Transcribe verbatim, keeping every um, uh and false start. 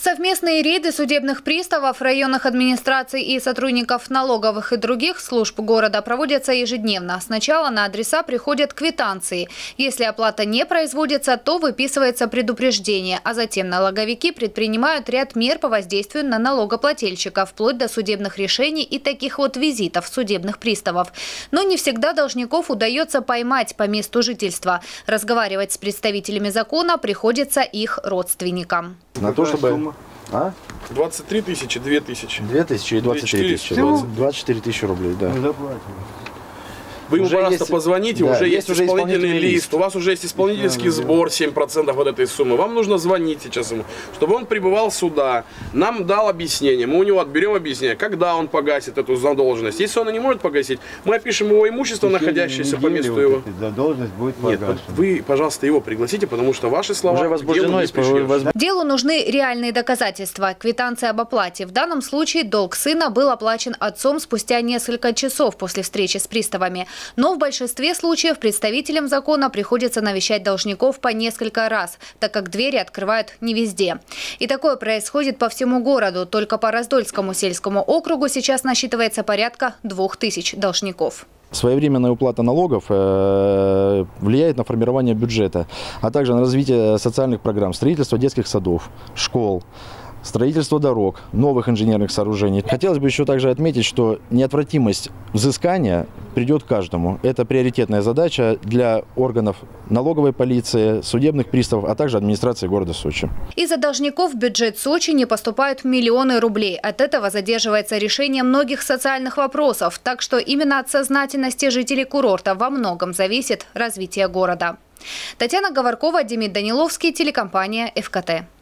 Совместные рейды судебных приставов, районных администраций и сотрудников налоговых и других служб города проводятся ежедневно. Сначала на адреса приходят квитанции. Если оплата не производится, то выписывается предупреждение, а затем налоговики предпринимают ряд мер по воздействию на налогоплательщика, вплоть до судебных решений и таких вот визитов судебных приставов. Но не всегда должников удается поймать по месту жительства. Разговаривать с представителями закона приходится их родственникам. На то, чтобы... А? двадцать три тысячи, две тысячи. две тысячи и двадцать три тысячи. двадцать четыре тысячи рублей, да. Вы ему, пожалуйста, есть, позвоните, да, уже есть, есть исполнительный лист, лист, у вас уже есть исполнительский да, сбор семь процентов от этой суммы. Вам нужно звонить сейчас ему, чтобы он прибывал сюда, нам дал объяснение, мы у него отберем объяснение, когда он погасит эту задолженность. Если он не может погасить, мы опишем его имущество, находящееся по месту его. Задолженность будет погашена. Нет, вы, пожалуйста, его пригласите, потому что ваши слова уже возбуждено. Возб... Делу нужны реальные доказательства. Квитанция об оплате. В данном случае долг сына был оплачен отцом спустя несколько часов после встречи с приставами. Но в большинстве случаев представителям закона приходится навещать должников по несколько раз, так как двери открывают не везде. И такое происходит по всему городу. Только по Раздольскому сельскому округу сейчас насчитывается порядка двух тысяч должников. Своевременная уплата налогов э, влияет на формирование бюджета, а также на развитие социальных программ, строительство детских садов, школ, строительство дорог, новых инженерных сооружений. Хотелось бы еще также отметить, что неотвратимость взыскания придет к каждому. Это приоритетная задача для органов налоговой полиции, судебных приставов, а также администрации города Сочи. Из-за должников в бюджет Сочи не поступают миллионы рублей. От этого задерживается решение многих социальных вопросов. Так что именно от сознательности жителей курорта во многом зависит развитие города. Татьяна Говоркова, Демид Даниловский, телекомпания эф ка тэ.